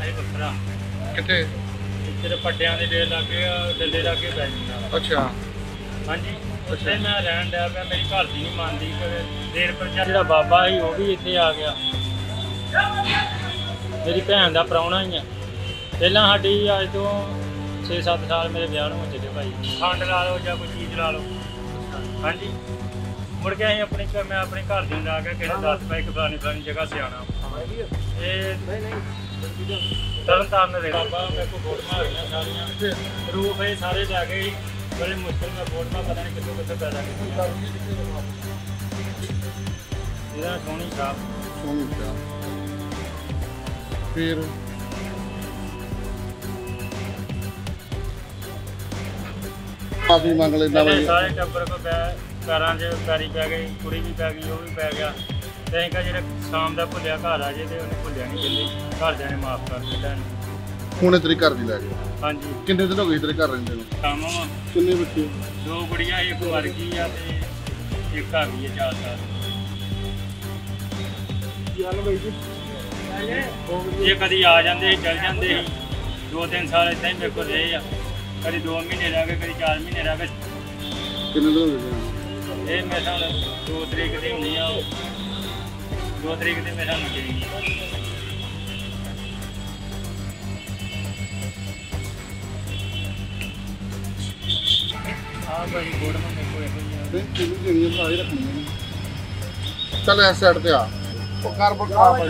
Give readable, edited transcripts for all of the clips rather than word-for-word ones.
ਵੱਖਰਾ ਕਿੱਥੇ? ਤੇਰੇ ਪੱਟਿਆਂ ਦੇ ਡੇਰ ਲਾਗੇ ਡੱਲੇ ਲਾਗੇ ਪੈ ਜਾਂਦਾ। ਅੱਛਾ ਹਾਂਜੀ ਉੱਥੇ ਮੈਂ ਰਹਿਣ ਡਿਆ ਪਿਆ, ਮੇਰੀ ਘਰ ਦੀ ਨਹੀਂ ਮੰਨਦੀ। ਦੇਰ ਪਰ ਜਿਹੜਾ ਬਾਬਾ ਸੀ ਉਹ ਵੀ ਇੱਥੇ ਆ ਗਿਆ, ਮੇਰੀ ਭੈਣ ਦਾ ਪ੍ਰਾਹੁਣਾ ਹੀ ਆ। ਪਹਿਲਾਂ ਸਾਡੀ ਅੱਜ ਤੋਂ 6-7 ਸਾਲ ਮੇਰੇ ਵਿਆਹ ਨੂੰ ਹੋ ਚੁੱਕੇ ਭਾਈ। ਖੰਡ ਲਾ ਲਓ ਜਾਂ ਕੋਈ ਚੀਜ਼ ਲਾ ਲਓ। ਹਾਂਜੀ ਮੁੜ ਕੇ ਅਸੀਂ ਮੈਂ ਆਪਣੇ ਘਰ ਦੀ ਲਾ ਕੇ ਕਿਸੇ ਦੱਸ ਪਾਈ ਕਿ ਫਲਾਣੀ ਜਗ੍ਹਾ ਸਿਆਣਾ ਇਹ ਤਰਨ ਤਾਰਨ ਦੇ ਬਾਬਾ ਮੇਰੇ ਕੋਲ ਫੋਟੋਆਂ ਹੈਗੀਆਂ ਸਾਰੀਆਂ, ਰੂਪ ਇਹ ਸਾਰੇ ਲੈ ਗਏ। ਬੜੇ ਮੁਸ਼ਕਿਲ ਨਾਲ ਫੋਟੋਆਂ ਪਤਾ ਨਹੀਂ ਕਿੱਥੋਂ ਪੈਦਾ ਕੀਤੀਆਂ। ਇਹਦਾ ਸੋਹਣੀ ਛਾਪ ਫਿਰ ਮਾਫੀ ਮੰਗ ਲੈਂਦਾ ਇਹਨੇ ਸਾਰੇ ਟੱਬਰ ਕੋ ਪੈਰਾਂ 'ਚ ਪੈਰੀ ਪੈ ਗਈ, ਕੁੜੀ ਵੀ ਪੈ ਗਈ, ਉਹ ਵੀ ਪੈ ਗਿਆ। ਤੇ ਅਸੀਂ ਕਿਹਾ ਜਿਹੜਾ ਸ਼ਾਮ ਦਾ ਭੁੱਲਿਆ ਘਰ ਆ ਜੇ, ਤੇ ਉਹਨੇ ਭੁੱਲਿਆ ਨਹੀਂ ਕਹਿੰਦੇ ਘਰਦਿਆਂ ਨੇ ਮਾਫ ਕਰ ਦਿੱਤਾ ਇਹਨੂੰ। ਹੁਣੇ ਤੇਰੀ ਘਰ ਦੀ ਲੈ ਗਏ? ਹਾਂਜੀ ਕਿੰਨੇ ਦਿਨ ਹੋ ਗਏ ਤੇਰੇ ਘਰ ਰਹਿੰਦੇ ਨੂੰ? ਕੰਮ ਵਾ। ਕਿੰਨੇ ਬੱਚੇ? 2 ਕੁੜੀਆਂ, ਇੱਕ ਮਰ ਗਈ ਆ ਤੇ ਇੱਕ ਆ ਗਈ ਹੈ 4 ਸਾਲ। ਇਹ ਕਦੀ ਆ ਜਾਂਦੇ ਸੀ ਚਲ ਜਾਂਦੇ ਸੀ, 2-3 ਸਾਲ ਏਦਾਂ ਹੀ ਮੇਰੇ ਕੋਲ ਰਹੇ ਆ। ਕਦੀ 2 ਮਹੀਨੇ ਰਹਿ ਗਏ, ਕਦੀ 4 ਮਹੀਨੇ ਰਹਿ ਗਏ। ਕਿੰਨੇ ਦਿਨ ਹੋ ਗਏ? ਇਹ ਮੇਰੇ ਨਾਲ 2 ਤਰੀਕ ਦੀ ਹੁੰਦੀ ਆ, 2 ਤਰੀਕ ਦੀ ਮੇਰੇ ਨਾਲ ਗਈ। ਆ ਭਾਈ ਬੋਰਡ ਮੈਂ ਮੇਰੇ ਕੋਲ ਇਹੋ ਹੀ ਆ। ਤੇ ਕਿੰਨੀ ਦੇਣੀ ਭਰਾ ਹੀ ਰੱਖਣੀ ਹੈ। ਚੱਲ ਇਸ ਸਾਈਡ ਤੇ ਆ, ਉਹ ਕਰ ਬਖਾ ਭਾਈ।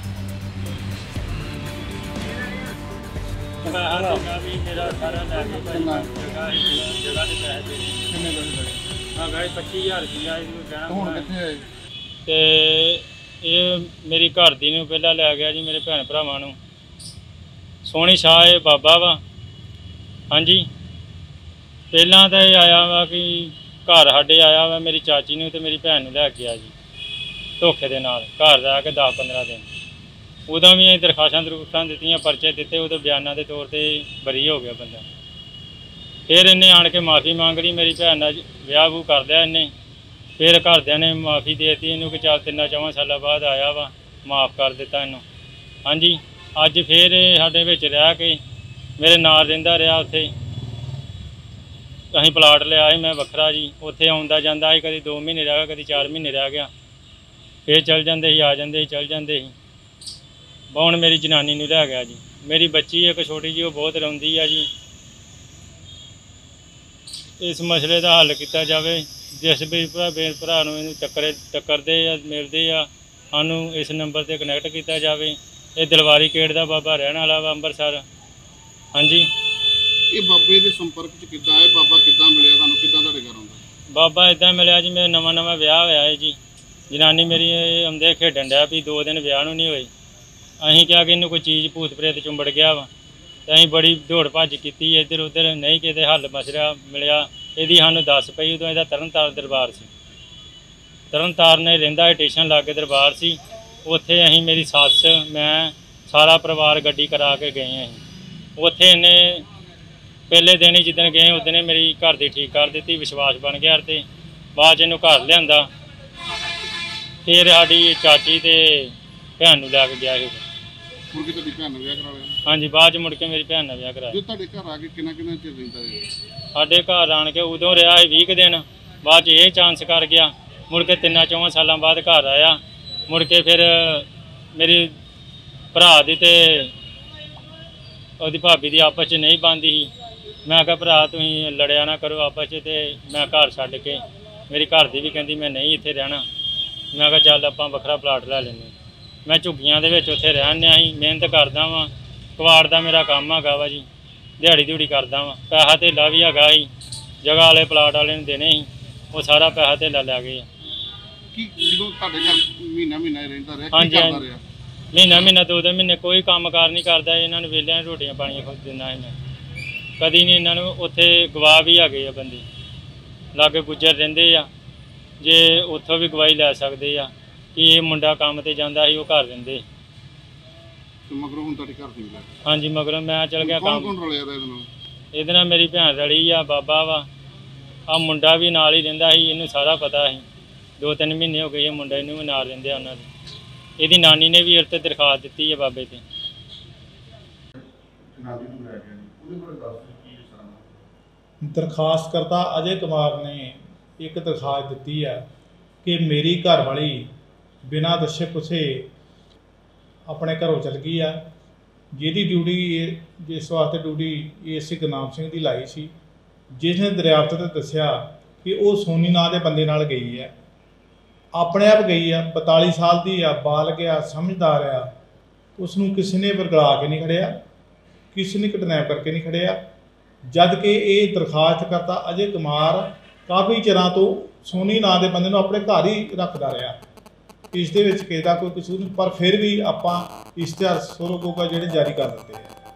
ਜਗ੍ਹਾ ਵੀ ਮੇਰਾ ਸਾਰਾ ਲੈ ਕੇ ਭਾਈ ਜਗ੍ਹਾ ਦੇ ਪੈਸੇ ਦੇ ਕਿੰਨੇ ਦਿਨ ਬੜੇ? ਹਾਂ ਗਏ 25000 ਰੁਪਇਆ ਇਹਨੂੰ ਕਹਿਣਾ। ਹੁਣ ਕਿੱਥੇ ਆਏ? ਤੇ ਇਹ ਮੇਰੀ ਘਰ ਦੀ ਨੂੰ ਪਹਿਲਾਂ ਲੈ ਗਿਆ ਜੀ, ਮੇਰੇ ਭੈਣ ਭਰਾਵਾਂ ਨੂੰ। ਸੋਹਣੀ ਸ਼ਾਹ ਇਹ ਬਾਬਾ ਵਾ। ਹਾਂਜੀ ਪਹਿਲਾਂ ਤਾਂ ਇਹ ਆਇਆ ਵਾ ਕਿ ਘਰ ਸਾਡੇ ਆਇਆ ਵਾ, ਮੇਰੀ ਚਾਚੀ ਨੂੰ ਤੇ ਮੇਰੀ ਭੈਣ ਨੂੰ ਲੈ ਕੇ ਗਿਆ ਜੀ ਧੋਖੇ ਦੇ ਨਾਲ। ਘਰ ਰਹਿ ਕੇ 10-15 ਦਿਨ। ਉਦੋਂ ਵੀ ਅਸੀਂ ਦਰਖਾਸਤਾਂ ਦਿੱਤੀਆਂ, ਪਰਚੇ ਦਿੱਤੇ, ਉਹਦੇ ਬਿਆਨਾਂ ਦੇ ਤੌਰ ਤੇ ਬਰੀ ਹੋ ਗਿਆ ਬੰਦਾ। ਫਿਰ ਇਹਨੇ ਆਣ ਕੇ ਮਾਫੀ ਮੰਗ ਲਈ, ਮੇਰੀ ਭੈਣ ਨਾਲ ਵਿਆਹ ਵੂ ਕਰ ਲਿਆ ਇਹਨੇ। ਫਿਰ ਘਰਦਿਆਂ ਨੇ ਮਾਫੀ ਦੇ ਦਿੱਤੀ ਇਹਨੂੰ ਕਿ ਚੱਲ 3-4 ਸਾਲਾਂ ਬਾਅਦ ਆਇਆ ਵਾ, ਮਾਫ ਕਰ ਦਿੱਤਾ ਇਹਨੂੰ। ਹਾਂਜੀ ਅੱਜ ਫਿਰ ਇਹ ਸਾਡੇ ਵਿੱਚ ਰਹਿ ਕੇ ਮੇਰੇ ਨਾਲ ਰਹਿੰਦਾ ਰਿਹਾ। ਉੱਥੇ ਅਸੀਂ ਪਲਾਟ ਲਿਆ ਸੀ ਮੈਂ ਵੱਖਰਾ ਜੀ, ਉੱਥੇ ਆਉਂਦਾ ਜਾਂਦਾ ਸੀ। ਕਦੀ 2 ਮਹੀਨੇ ਰਹਿ ਗਿਆ, ਕਦੀ 4 ਮਹੀਨੇ ਰਹਿ ਗਿਆ। ਫਿਰ ਚੱਲ ਜਾਂਦੇ ਸੀ, ਆ ਜਾਂਦੇ ਸੀ, ਚੱਲ ਜਾਂਦੇ ਸੀ। ਹੁਣ ਮੇਰੀ ਜਨਾਨੀ ਨੂੰ ਲੈ ਗਿਆ ਜੀ। ਮੇਰੀ ਬੱਚੀ ਇੱਕ ਛੋਟੀ ਜੀ, ਉਹ ਬਹੁਤ ਰੋਂਦੀ ਆ ਜੀ। ਇਸ ਮਸਲੇ ਦਾ ਹੱਲ ਕੀਤਾ ਜਾਵੇ। ਜਿਸ ਵੀ ਭਰਾ ਨੂੰ ਇਹਨੂੰ ਟੱਕਰਦੇ ਆ, ਮਿਲਦੇ ਆ, ਸਾਨੂੰ ਇਸ ਨੰਬਰ 'ਤੇ ਕਨੈਕਟ ਕੀਤਾ ਜਾਵੇ। ਇਹ ਦਿਲਵਾਰੀ ਗੇਟ ਦਾ ਬਾਬਾ ਰਹਿਣ ਵਾਲਾ ਵਾ, ਅੰਮ੍ਰਿਤਸਰ। ਹਾਂਜੀ ਇਹ ਬਾਬੇ ਦੇ ਸੰਪਰਕ 'ਚ ਕਿੱਦਾਂ ਆਏ? ਬਾਬਾ ਕਿੱਦਾਂ ਮਿਲਿਆ ਤੁਹਾਨੂੰ? ਕਿੱਦਾਂ ਤੁਹਾਡੇ ਘਰ ਆਉਂਦਾ? ਬਾਬਾ ਇੱਦਾਂ ਮਿਲਿਆ ਜੀ, ਮੇਰਾ ਨਵਾਂ ਵਿਆਹ ਹੋਇਆ ਹੈ ਜੀ। ਜਨਾਨੀ ਮੇਰੀ ਆਉਂਦੇ ਖੇਡਣ ਡਿਆ ਵੀ 2 ਦਿਨ ਵਿਆਹ ਨੂੰ ਨਹੀਂ ਹੋਏ। ਅਸੀਂ ਕਿਹਾ ਕਿ ਇਹਨੂੰ ਕੋਈ ਚੀਜ਼ ਭੂਤ ਪ੍ਰੇਤ ਚੁੰਬੜ ਗਿਆ ਵਾ, ਤੇ ਅਸੀਂ ਬੜੀ ਦੌੜ ਭੱਜ ਕੀਤੀ ਇੱਧਰ ਉੱਧਰ, ਨਹੀਂ ਕਿਤੇ ਹੱਲ ਮਸਲਾ ਮਿਲਿਆ। ਇਹਦੀ ਸਾਨੂੰ ਦੱਸ ਪਈ, ਉਦੋਂ ਇਹਦਾ ਤਰਨਤਾਰਨ ਦਰਬਾਰ ਸੀ। ਤਰਨਤਾਰਨ ਰਹਿੰਦਾ ਸਟੇਸ਼ਨ ਲਾਗੇ ਦਰਬਾਰ ਸੀ। ਉੱਥੇ ਅਸੀਂ ਮੇਰੀ ਸੱਸ, ਮੈਂ, ਸਾਰਾ ਪਰਿਵਾਰ ਗੱਡੀ ਕਰਾ ਕੇ ਗਏ। ਅਸੀਂ ਉੱਥੇ ਇਹਨੇ ਪਹਿਲੇ ਦਿਨ ਹੀ ਜਿੱਦਣ ਗਏ ਉਸ ਦਿਨ ਮੇਰੀ ਘਰ ਦੀ ਠੀਕ ਕਰ ਦਿੱਤੀ, ਵਿਸ਼ਵਾਸ ਬਣ ਗਿਆ। ਤੇ ਬਾਅਦ 'ਚ ਇਹਨੂੰ ਘਰ ਲਿਆਂਦਾ। ਫਿਰ ਸਾਡੀ ਚਾਚੀ ਤੇ ਭੈਣ ਨੂੰ ਲੈ ਕੇ ਗਿਆ ਸੀ। ਮੁੜ ਕੇ ਤੁਹਾਡੀ ਭੈਣ ਨਾਲ ਵਿਆਹ ਕਰਾ ਲਿਆ? ਹਾਂਜੀ ਬਾਅਦ 'ਚ ਮੁੜ ਕੇ ਮੇਰੀ ਭੈਣ ਨਾਲ ਵਿਆਹ ਕਰਾਇਆ। ਜੇ ਤੁਹਾਡੇ ਘਰ ਆ ਕੇ ਕਿੰਨਾ ਚਿਰ ਰਹਿੰਦਾ ਹੈ? ਸਾਡੇ ਘਰ ਆਣ ਕੇ ਉਦੋਂ ਰਿਹਾ ਸੀ 20 ਦਿਨ। ਬਾਅਦ 'ਚ ਇਹ ਚਾਂਸ ਕਰ ਗਿਆ। ਮੁੜ ਕੇ 3-4 ਸਾਲਾਂ ਬਾਅਦ ਘਰ ਆਇਆ। ਮੁੜ ਕੇ ਫਿਰ ਮੇਰੀ ਭਰਾ ਦੀ ਤੇ ਉਹਦੀ ਭਾਬੀ ਦੀ ਆਪਸ 'ਚ ਨਹੀਂ ਬਣਦੀ ਸੀ। ਮੈਂ ਕਿਹਾ ਭਰਾ ਤੁਸੀਂ ਲੜਿਆ ਨਾ ਕਰੋ ਆਪਸ 'ਚ। ਤੇ ਮੈਂ ਘਰ ਛੱਡ ਕੇ, ਮੇਰੀ ਘਰ ਦੀ ਵੀ ਕਹਿੰਦੀ ਮੈਂ ਨਹੀਂ ਇੱਥੇ ਰਹਿਣਾ। ਮੈਂ ਕਿਹਾ ਚੱਲ ਆਪਾਂ ਵੱਖਰਾ ਪਲਾਟ ਲੈ ਲੈਂਦੇ। ਮੈਂ ਝੁੱਗੀਆਂ ਦੇ ਵਿੱਚ ਉੱਥੇ ਰਹਿੰਦਿਆਂ ਸੀ, ਮਿਹਨਤ ਕਰਦਾ ਵਾਂ। ਕਬਾੜ ਦਾ ਮੇਰਾ ਕੰਮ ਹੈਗਾ ਵਾ ਜੀ, ਦਿਹਾੜੀ ਕਰਦਾ ਵਾਂ। ਪੈਸਾ ਧੇਲਾ ਵੀ ਹੈਗਾ ਸੀ, ਜਗ੍ਹਾ ਵਾਲੇ ਪਲਾਟ ਵਾਲੇ ਨੂੰ ਦੇਣੇ ਸੀ, ਉਹ ਸਾਰਾ ਪੈਸਾ ਧੇਲਾ ਲੈ ਗਏ। ਕੀ ਜਦੋਂ ਤੁਹਾਡੇ ਘਰ ਮਹੀਨਾ ਰਹਿੰਦਾ ਰਿਹਾ, ਹਾਂਜੀ ਕੀ ਕਰਦਾ ਰਿਹਾ? ਮਹੀਨਾ 2 ਮਹੀਨੇ ਕੋਈ ਕੰਮਕਾਰ ਨਹੀਂ ਕਰਦਾ। ਇਹਨਾਂ ਨੂੰ ਵਿਹਲਿਆਂ ਰੋਟੀਆਂ ਪਾਣੀਆਂ ਖੁਦ ਦਿੰਦਾ ਸੀ ਮੈਂ। ਕਦੀ ਨਹੀਂ ਇਹਨਾਂ ਨੂੰ। ਉੱਥੇ ਗਵਾਹ ਵੀ ਹੈਗੇ ਆ ਬੰਦੇ, ਲਾਗੇ ਗੁੱਜਰ ਰਹਿੰਦੇ ਆ, ਜੇ ਉੱਥੋਂ ਵੀ ਗਵਾਹੀ ਲੈ ਸਕਦੇ ਆ ਕਿ ਇਹ ਮੁੰਡਾ ਕੰਮ ਤੇ ਜਾਂਦਾ ਸੀ, ਉਹ ਘਰ ਰਹਿੰਦੇ। ਮਗਰੋਂ ਹੁਣ ਤੁਹਾਡੇ ਘਰ ਦੀ ਮਿਲਿਆ? ਹਾਂਜੀ ਮਗਰੋਂ ਮੈਂ ਚਲ ਗਿਆ ਕੰਮ। ਕੌਣ ਰਲਿਆ ਇਹਦੇ ਨਾਲ? ਇਹਦੇ ਨਾਲ ਮੇਰੀ ਭੈਣ ਰਲੀ ਆ, ਬਾਬਾ ਵਾ। ਆ ਮੁੰਡਾ ਵੀ ਨਾਲ ਹੀ ਰਹਿੰਦਾ ਸੀ, ਇਹਨੂੰ ਸਾਰਾ ਪਤਾ ਸੀ। 2-3 ਮਹੀਨੇ ਹੋ ਗਏ ਇਹ ਮੁੰਡਾ ਇਹਨੂੰ ਵੀ ਨਾਲ ਰਹਿੰਦੇ ਆ ਉਹਨਾਂ ਦੇ। ਇਹਦੀ ਨਾਨੀ ਨੇ ਵੀ ਇਹ 'ਤੇ ਦਰਖਾਸਤ ਦਿੱਤੀ ਹੈ ਬਾਬੇ 'ਤੇ। ਜਨਾਨੀ ਨੂੰ ਲੈ ਗਿਆ ਜੀ, ਉਹਦੇ ਬਾਰੇ ਦੱਸ ਦਿਓ ਕੀ ਸਾਰਾ। ਦਰਖਾਸਤਕਰਤਾ ਅਜੇ ਕੁਮਾਰ ਨੇ ਇੱਕ ਦਰਖਾਸਤ ਦਿੱਤੀ ਹੈ ਕਿ ਮੇਰੀ ਘਰਵਾਲੀ ਬਿਨਾਂ ਦੱਸੇ ਪੁੱਛੇ ਆਪਣੇ ਘਰੋਂ ਚਲ ਗਈ ਆ, ਜਿਹਦੀ ਡਿਊਟੀ ਜਿਸ ਵਾਸਤੇ ਡਿਊਟੀ ਏਸੀ ਗੁਰਨਾਮ ਸਿੰਘ ਦੀ ਲਾਈ ਸੀ, ਜਿਸ ਨੇ ਦਰਿਆਫਤ ਤੇ ਦੱਸਿਆ ਕਿ ਉਹ ਸੋਨੀ ਨਾਂ ਦੇ ਬੰਦੇ ਨਾਲ ਗਈ ਹੈ, ਆਪਣੇ ਆਪ ਗਈ ਆ, 42 ਸਾਲ ਦੀ ਆ, ਬਾਲਗ ਆ, ਸਮਝਦਾਰ ਆ, ਉਸ ਨੂੰ ਕਿਸੇ ਨੇ ਵਰਗਲਾ ਕੇ ਨਹੀਂ ਖੜਿਆ, ਕਿਸੇ ਨੇ ਕਿਡਨੈਪ ਕਰਕੇ ਨਹੀਂ ਖੜਿਆ। ਜਦ ਕਿ ਇਹ ਦਰਖਾਸਤਕਰਤਾ ਅਜੇ ਕੁਮਾਰ ਕਾਫੀ ਚਿਰਾਂ ਤੋਂ ਸੋਨੀ ਨਾਂ ਦੇ ਬੰਦੇ ਨੂੰ ਆਪਣੇ ਘਰ ਹੀ ਰੱਖਦਾ ਰਿਹਾ, ਇਸ ਦੇ ਵਿੱਚ ਕਿਸੇ ਦਾ ਕੋਈ ਕਸੂਰ ਨਹੀਂ, ਪਰ ਫਿਰ ਵੀ ਆਪਾਂ ਇਸ਼ਤਿਹਾਰ ਸੋਰੋਗੋਗਾ ਜਿਹੜੇ ਜਾਰੀ ਕਰ ਦਿੱਤੇ ਆ।